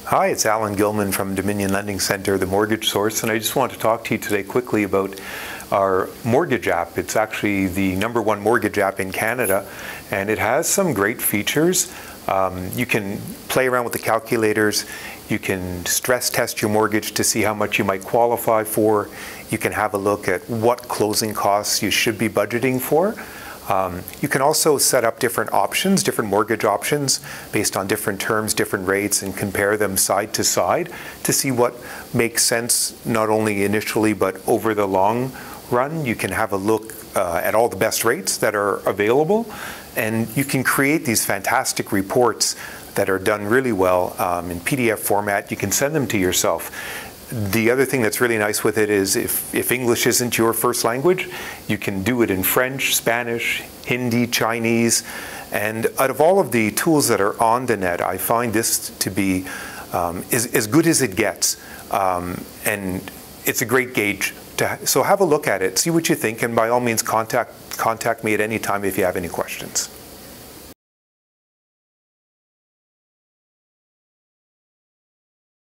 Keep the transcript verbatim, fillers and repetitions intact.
Hi, it's Alan Gilman from Dominion Lending Center, the Mortgage Source, and I just want to talk to you today quickly about our mortgage app. It's actually the number one mortgage app in Canada, and it has some great features. Um, you can play around with the calculators. You can stress test your mortgage to see how much you might qualify for. You can have a look at what closing costs you should be budgeting for. Um, you can also set up different options, different mortgage options based on different terms, different rates, and compare them side to side to see what makes sense not only initially but over the long run. You can have a look uh, at all the best rates that are available, and you can create these fantastic reports that are done really well um, in P D F format. You can send them to yourself. The other thing that's really nice with it is if, if English isn't your first language, you can do it in French, Spanish, Hindi, Chinese, and out of all of the tools that are on the net, I find this to be um, as, as good as it gets, um, and it's a great gauge. To, so have a look at it, see what you think, and by all means contact, contact me at any time if you have any questions.